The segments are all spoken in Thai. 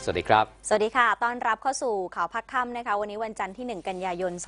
สวัสดีครับสวัสดีค่ะต้อนรับเข้าสู่ข่าวพักค่ำนะคะวันนี้วันจันทร์ที่1กันยายน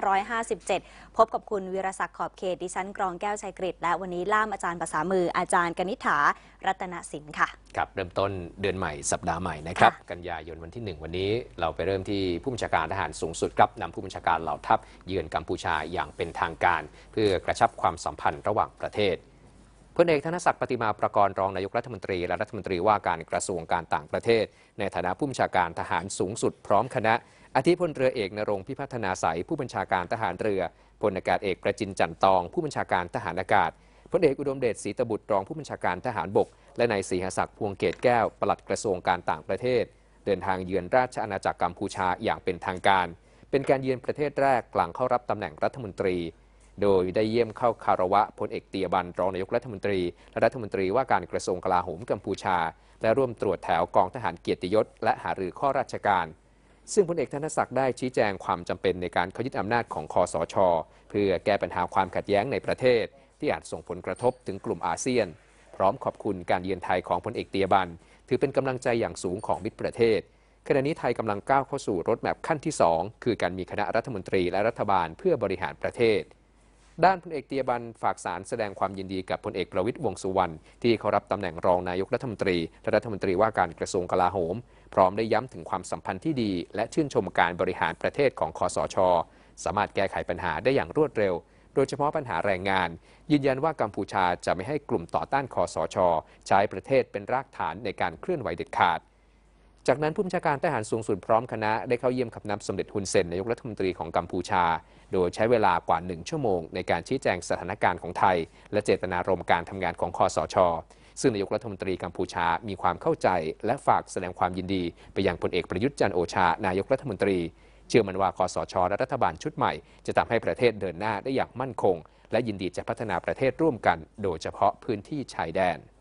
2557พบกับคุณวีรศักดิ์ขอบเขตดิฉันกรองแก้วชัยกฤษและวันนี้ล่ามอาจารย์ภาษามืออาจารย์กนิษฐารัตนสินค่ะครับเริ่มต้นเดือนใหม่สัปดาห์ใหม่นะครับกันยายนวันที่1วันนี้เราไปเริ่มที่ผู้บัญชาการทหารสูงสุดครับนำผู้บัญชาการเหล่าทัพเยือนกัมพูชาอย่างเป็นทางการเพื่อกระชับความสัมพันธ์ระหว่างประเทศพลเอกธนศักดิ์ปฏิมาประกรณ์รองนายกรัฐมนตรีและรัฐมนตรีว่าการกระทรวงการต่างประเทศในฐานะผู้บัญชาการทหารสูงสุดพร้อมคณะอาทิพลเรือเอกณรงค์พิพัฒนาใสผู้บัญชาการทหารเรือพลอากาศเอกประจินจันตองผู้บัญชาการทหารอากาศพลเอกอุดมเดชศรีตบุตรรองผู้บัญชาการทหารบกและนายศรีหศักดิ์พวงเกตแก้วปลัดกระทรวงการต่างประเทศเดินทางเยือนราชอาณาจักรกัมพูชาอย่างเป็นทางการเป็นการเยือนประเทศแรกหลังเข้ารับตำแหน่งรัฐมนตรีโดยได้เยี่ยมเข้าคารวะพลเอกเตียบันรองนายกรัฐมนตรีและรัฐมนตรีว่าการกระทรวงกลาโหมกัมพูชาและร่วมตรวจแถวกองทหารเกียรติยศและหารือข้อราชการซึ่งพลเอกธนศักดิ์ได้ชี้แจงความจำเป็นในการเข้ายึดอำนาจของคสช.เพื่อแก้ปัญหาความขัดแย้งในประเทศที่อาจส่งผลกระทบถึงกลุ่มอาเซียนพร้อมขอบคุณการเยือนไทยของพลเอกเตียบันถือเป็นกำลังใจอย่างสูงของมิตรประเทศขณะนี้ไทยกำลังก้าวเข้าสู่รถแมพขั้นที่2คือการมีคณะรัฐมนตรีและรัฐบาลเพื่อบริหารประเทศด้านพลเอกเตียบันฝากสารแสดงความยินดีกับพลเอกประวิตรวงษ์สุวรรณที่เขารับตำแหน่งรองนายกรัฐมนตรีและรัฐมนตรีว่าการกระทรวงกลาโหมพร้อมได้ย้ำถึงความสัมพันธ์ที่ดีและชื่นชมการบริหารประเทศของคสช.สามารถแก้ไขปัญหาได้อย่างรวดเร็วโดยเฉพาะปัญหาแรงงานยืนยันว่ากัมพูชาจะไม่ให้กลุ่มต่อต้านคสช.ใช้ประเทศเป็นรากฐานในการเคลื่อนไหวเด็ดขาดจากนั้นผู้บัญชาการทหารสูงสุดพร้อมคณะได้เข้าเยี่ยมคำนับสมเด็จฮุนเซนนายกรัฐมนตรีของกัมพูชาโดยใช้เวลากว่า1 ชั่วโมงในการชี้แจงสถานการณ์ของไทยและเจตนารมณ์การทำงานของคสช.ซึ่งนายกรัฐมนตรีกัมพูชามีความเข้าใจและฝากแสดงความยินดีไปยังพลเอกประยุทธ์จันทร์โอชานายกรัฐมนตรีเชื่อมั่นว่าคสช.และรัฐบาลชุดใหม่จะทำให้ประเทศเดินหน้าได้อย่างมั่นคงและยินดีจะพัฒนาประเทศร่วมกันโดยเฉพาะพื้นที่ชายแดน